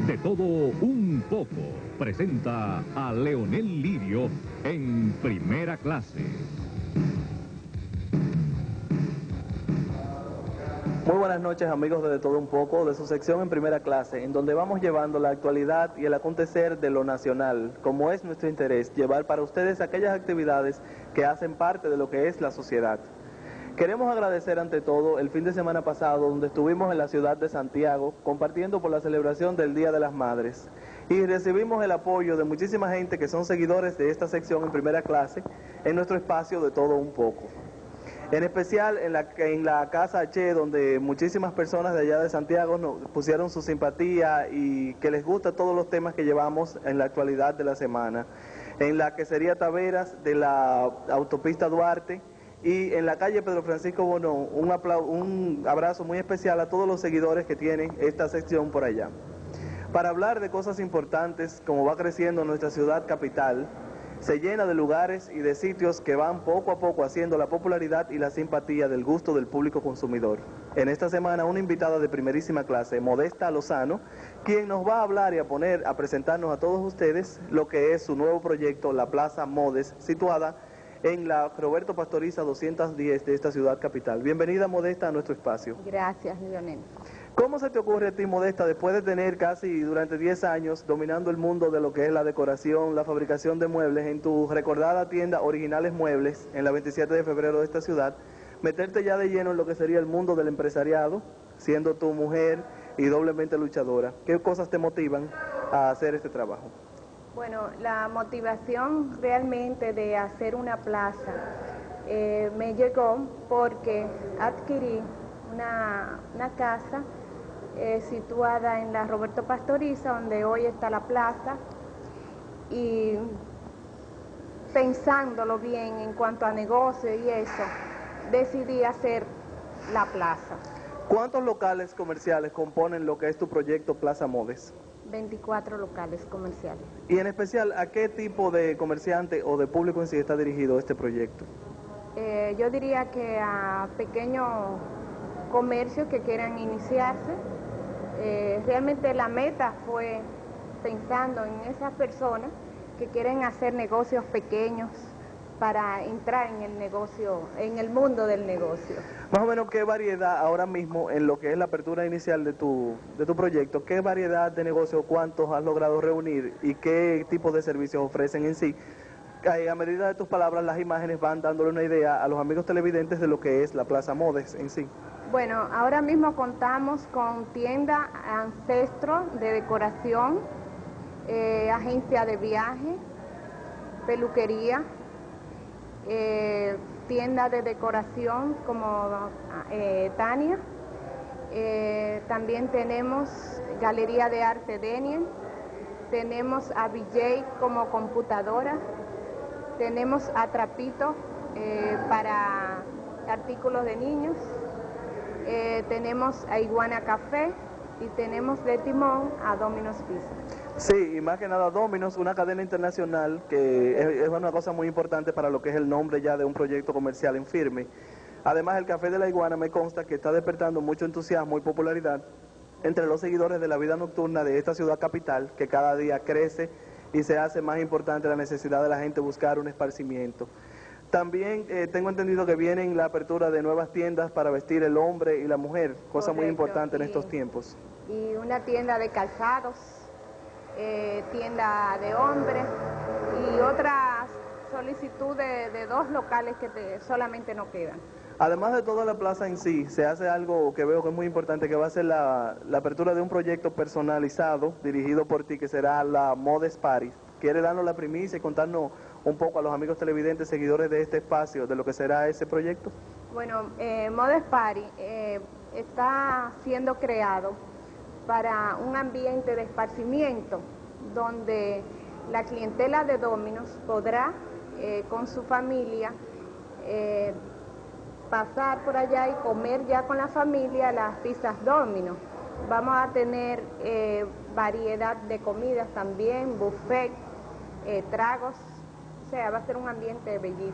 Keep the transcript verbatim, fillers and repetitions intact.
De todo un poco presenta a Leonel Lirio en Primera Clase. Muy buenas noches, amigos de De Todo Un Poco, de su sección en Primera Clase, en donde vamos llevando la actualidad y el acontecer de lo nacional, como es nuestro interés, llevar para ustedes aquellas actividades que hacen parte de lo que es la sociedad. Queremos agradecer ante todo el fin de semana pasado, donde estuvimos en la ciudad de Santiago, compartiendo por la celebración del Día de las Madres, y recibimos el apoyo de muchísima gente que son seguidores de esta sección en Primera Clase, en nuestro espacio De Todo Un Poco. En especial en la, en la Casa H, donde muchísimas personas de allá de Santiago nos pusieron su simpatía y que les gusta todos los temas que llevamos en la actualidad de la semana. En la Quesería Taveras de la autopista Duarte y en la calle Pedro Francisco Bonón, un, un abrazo muy especial a todos los seguidores que tienen esta sección por allá. Para hablar de cosas importantes, como va creciendo nuestra ciudad capital, se llena de lugares y de sitios que van poco a poco haciendo la popularidad y la simpatía del gusto del público consumidor. En esta semana una invitada de primerísima clase, Modesta Lozano, quien nos va a hablar y a poner, a presentarnos a todos ustedes lo que es su nuevo proyecto, la Plaza Modes, situada en la Roberto Pastoriza doscientos diez de esta ciudad capital. Bienvenida, Modesta, a nuestro espacio. Gracias, Leonel. ¿Cómo se te ocurre a ti, Modesta, después de tener casi durante diez años dominando el mundo de lo que es la decoración, la fabricación de muebles, en tu recordada tienda Originales Muebles, en la veintisiete de febrero de esta ciudad, meterte ya de lleno en lo que sería el mundo del empresariado, siendo tu mujer y doblemente luchadora? ¿Qué cosas te motivan a hacer este trabajo? Bueno, la motivación realmente de hacer una plaza eh, me llegó porque adquirí una, una casa eh, situada en la Roberto Pastoriza, donde hoy está la plaza, y pensándolo bien en cuanto a negocio y eso, decidí hacer la plaza. ¿Cuántos locales comerciales componen lo que es tu proyecto Plaza Modes? veinticuatro locales comerciales. Y en especial, ¿a qué tipo de comerciante o de público en sí está dirigido este proyecto? Eh, yo diría que a pequeños comercios que quieran iniciarse. Eh, realmente la meta fue pensando en esas personas que quieren hacer negocios pequeños para entrar en el negocio, en el mundo del negocio. Más o menos, ¿qué variedad ahora mismo en lo que es la apertura inicial de tu, de tu proyecto, qué variedad de negocios, cuántos has logrado reunir y qué tipo de servicios ofrecen en sí? A medida de tus palabras, las imágenes van dándole una idea a los amigos televidentes de lo que es la Plaza Modes en sí. Bueno, ahora mismo contamos con tienda Ancestro de decoración, eh, agencia de viaje, peluquería, Eh, tienda de decoración como eh, Tania, eh, también tenemos Galería de Arte Deniel, tenemos a V J como computadora, tenemos a Trapito eh, para artículos de niños, eh, tenemos a Iguana Café y tenemos de timón a Domino's Pizza. Sí, y más que nada Domino's, una cadena internacional que es, es una cosa muy importante para lo que es el nombre ya de un proyecto comercial en firme. Además, el Café de la Iguana me consta que está despertando mucho entusiasmo y popularidad entre los seguidores de la vida nocturna de esta ciudad capital, que cada día crece y se hace más importante la necesidad de la gente buscar un esparcimiento. También eh, tengo entendido que vienen la apertura de nuevas tiendas para vestir el hombre y la mujer, cosa muy importante en estos tiempos. Y una tienda de calzados, eh, tienda de hombres y otras solicitudes de, de dos locales que te, solamente no quedan. Además de toda la plaza en sí, se hace algo que veo que es muy importante, que va a ser la, la apertura de un proyecto personalizado dirigido por ti, que será la Modes Party. ¿Quiere darnos la primicia y contarnos un poco a los amigos televidentes, seguidores de este espacio, de lo que será ese proyecto? Bueno, eh, Modes Party eh, está siendo creado para un ambiente de esparcimiento, donde la clientela de Domino's podrá eh, con su familia eh, pasar por allá y comer ya con la familia las pizzas Domino's. Vamos a tener eh, variedad de comidas también, buffet, eh, tragos, o sea, va a ser un ambiente bellísimo.